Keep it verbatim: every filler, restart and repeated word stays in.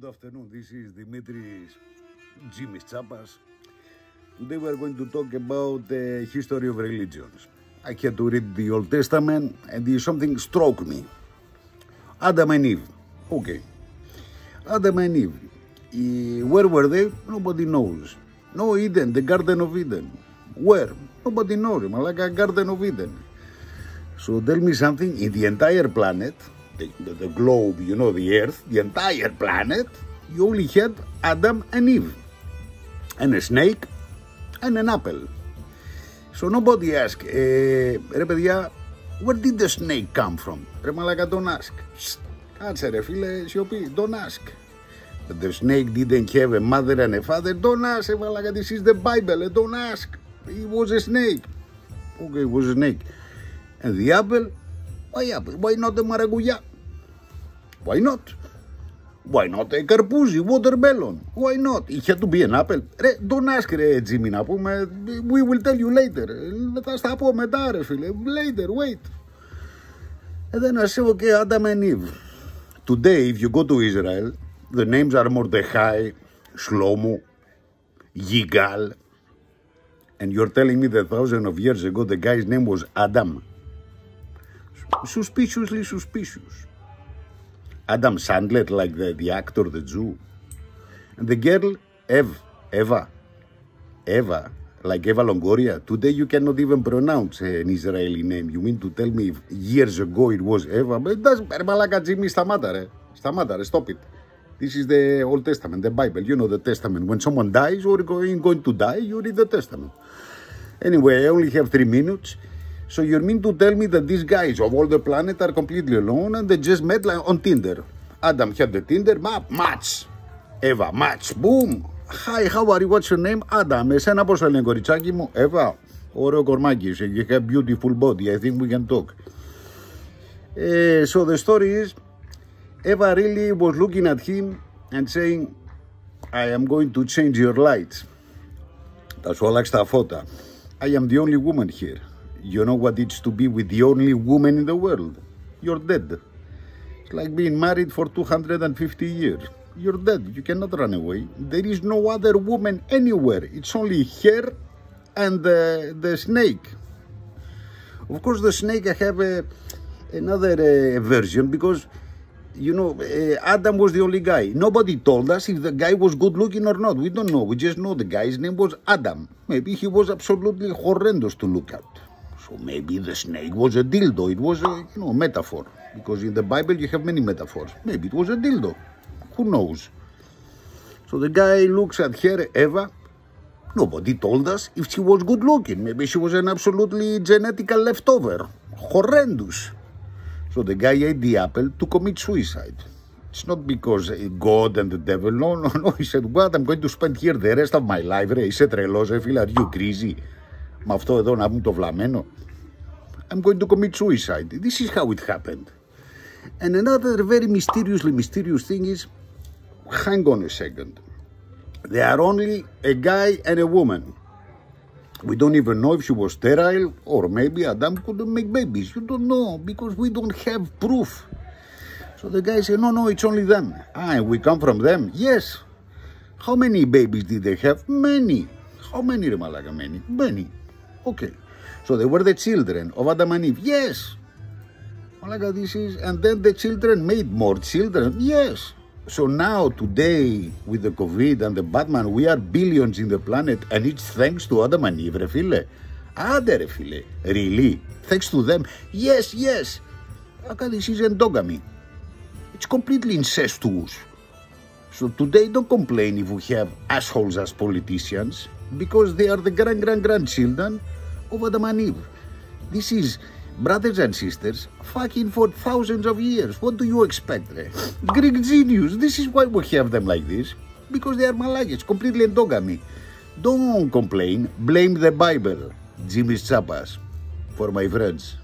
Good afternoon, this is Dimitris Jimmy Tsapas. Today we are going to talk about the history of religions. I had to read the Old Testament and something struck me. Adam and Eve. Okay. Adam and Eve. Eh, where were they? Nobody knows. No, Eden, the Garden of Eden. Where? Nobody knows. Like a Garden of Eden. So tell me something, in the entire planet, the, the, the globe, you know, the Earth, the entire planet, you only had Adam and Eve. And a snake and an apple. So nobody asked, eh, ρε παιδιά, where did the snake come from? Ρε μαλάκα, don't ask. Κάτσε ρε φίλε, σιωπή, don't ask. But the snake didn't have a mother and a father, don't ask, ρε μαλάκα, this is the Bible, don't ask. It was a snake. Okay, it was a snake. And the apple? Why apple? Why not the maracuyá? Why not? Why not a καρπούζι, watermelon? Why not? It had to be an apple. Ρε, don't ask ρε Jimmy να πούμε. We will tell you later. Θα στα πω μετά ρε φίλε. Later, wait. And then I say, okay, Adam and Eve. Today, if you go to Israel, the names are Mordechai, Shlomo, Yigal. And you're telling me that thousands of years ago the guy's name was Adam. Suspiciously suspicious. Adam Sandler, like the, the actor, the Jew. And the girl, Eve, Eva. Eva, like Eva Longoria. Today you cannot even pronounce an Israeli name. You mean to tell me if years ago it was Eva? But it doesn't matter, Jimmy, stamata, re. Stamata, re. Stop it. This is the Old Testament, the Bible. You know the Testament. When someone dies or going, going to die, you read the Testament. Anyway, I only have three minutes. So you mean to tell me that these guys of all the planet are completely alone and they just met like on Tinder? Adam had the Tinder map, match. Eva, match, boom. Hi, how are you? What's your name? Adam. Εσένα πώς θα λένε κοριτσάκι μου? Eva. Ωραίο κορμάκι. You have beautiful body. I think we can talk. Uh, so the story is, Eva really was looking at him and saying, I am going to change your lights. Θα σου αλλάξει τα φώτα. I am the only woman here. You know what it's to be with the only woman in the world? You're dead. It's like being married for two hundred fifty years. You're dead. You cannot run away. There is no other woman anywhere. It's only her and the, the snake. Of course, the snake, I have a, another uh, version because, you know, uh, Adam was the only guy. Nobody told us if the guy was good looking or not. We don't know. We just know the guy's name was Adam. Maybe he was absolutely horrendous to look at. So maybe the snake was a dildo. It was a, you know, metaphor. Because in the Bible you have many metaphors. Maybe it was a dildo. Who knows? So the guy looks at her, Eva. Nobody told us if she was good looking. Maybe she was an absolutely genetical leftover. Horrendous. So the guy ate the apple to commit suicide. It's not because God and the devil. No, no, no. He said, what? I'm going to spend here the rest of my life. Ρε, είσαι τρελός, ρε φίλε. Are you crazy? Με αυτό εδώ να πούμε το βλαμμένο. I'm going to commit suicide. This is how it happened. And another very mysteriously mysterious thing is, hang on a second. There are only a guy and a woman. We don't even know if she was sterile or maybe Adam couldn't make babies. You don't know because we don't have proof. So the guy said, no, no, it's only them. Ah, and we come from them? Yes. How many babies did they have? Many. How many, Malaka? Many? Many. Okay. So they were the children of Adam and Eve. Yes. Malaka, this is, and then the children made more children. Yes. So now, today, with the COVID and the Batman, we are billions in the planet, and it's thanks to Adam and Eve, ρε φίλε. Άντε, ρε φίλε. Really? Thanks to them? Yes, yes. Aka, this is endogamy. It's completely incestuous. So today, don't complain if we have assholes as politicians, because they are the grand-grand-grandchildren of Adam and Eve. This is brothers and sisters fucking for thousands of years. What do you expect? Eh? Greek genius. This is why we have them like this. Because they are malagis, completely endogamy. Don't complain. Blame the Bible. Jimmy Tsapas. For my friends.